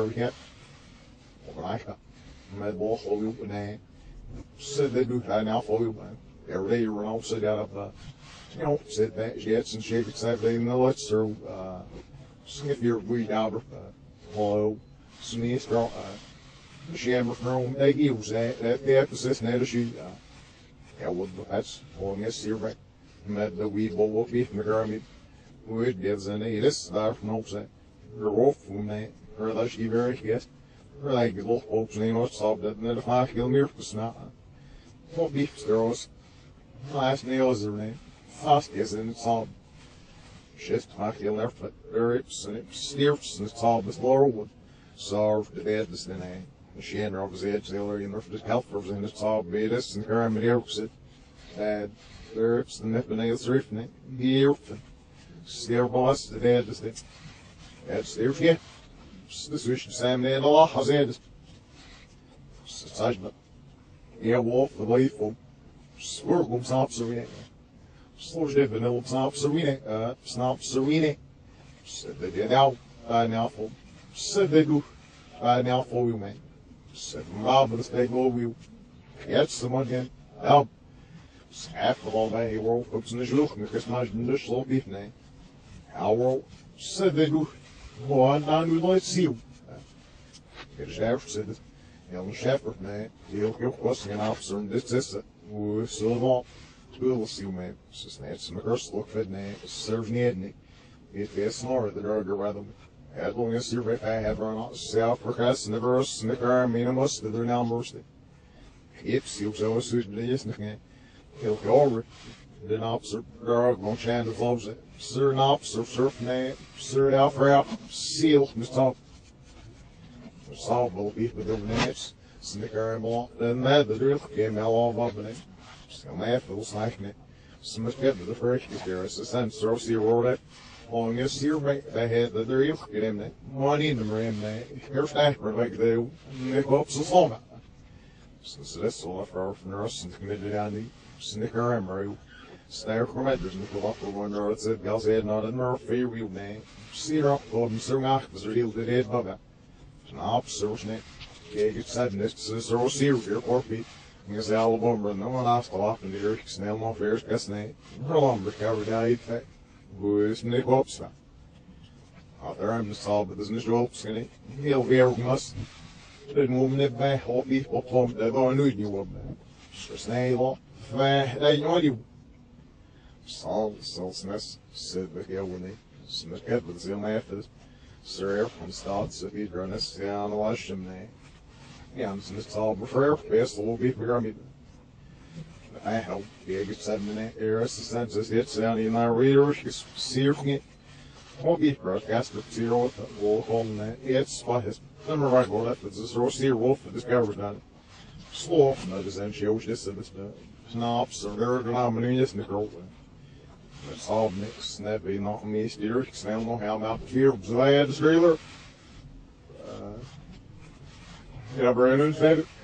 we get. Med ball for you, and said they do that now for you, every day you run out, sit out of, sit back, jets and shake it, they know it's through, sniff your weed out, hello, sneeze, shammer from, they use that, the emphasis, net she, well, that's all, yes, you're right. Met the weed ball will be from the garment, would gives an a this, from no set, your wolf from that, or that she very yes. Like little folks, what's up, that net of 5 kilometers now. What beef steroids? Last nails are name. Fast is in it's all. Shift 5 kilometers, but rips and it steers and it's all this lower wood. So, the bed is the name. The shin of his edge, the other, the helpers and it's all beatus and caramel opposite. Bad rips and nip and nails riff and it. Here, steer boss, the bed is the. That's steers, yeah. This is the same name. Allah has it. Sajma. Yeah, wolf, the leaf, swirl, snap, serene. Slow dip, vanilla, snap, serene. Snap, serene. Said they did now. Now for. Said they do. Now for you, man. Said Rob, the steak over you. Get someone again. Help. Half of all day, world, folks in the look, and Christmas in the slow beef name. How world. Said they do. Gewoon aan uw nooit ziel. De chef zit het. Heel chef nee. Heel was geen afzien. Dit is het. Hoe zullen we spullen zien mee? Ze is net zo'n curse look fit nee. Serve niet niet. Het is snoren de droger rather. As long as you're I have run out self request in the verse snicker minimus that they're now mercy. If you so as soon as you he'll go over. Den officer, girl, won't change the flows. Sir, an officer, surf name, sir, Alfred, seal, Miss Top. Solve will be with the names, snicker and ball, then that the drill came out all up in it. Still, my feels like it. Some must get to the first year, as the sense, throw see roll it. Long as here, right, they had the drill, get him there. One in the rim, here's that, like they make up so long. Since that's all for us and committed on the snicker and Mario. Snare from Edwards and pull up for one road, said Gals had not a Murphy, real name. See her up, told him Sir Mac was real to dead bugger. An officer, snake. Gage sadness, Sir O'Seer, your poor Pete. Miss Alabama, no one asked a lot in the earth, snail no fairs, guess name. Her lumber covered died fact. Who is Nick Hopes? Out there, I'm just all, but there's Mr. Hopes, skinny. He'll be everything us. Didn't woman it back, all people plump, they don't know you woman. Sir Snail, they know you. Saul Smith said the hill when he Smith kept with him after Sir from starts if he'd run us down the wash him there. Yeah, and Smith all prefer best will be for me. I hope the good 7 minute era census hits down in our readers searing it. Won't be broadcast with 0 with the wolf on that. It's spot his number right well left with this Rossier wolf that discovers that. Slow off and others and shows this of its snobs or their denominators in the girl. It's all mixed, and that be not me, steer, smell no how about the fear of the trailer. Yeah, Brandon, said it.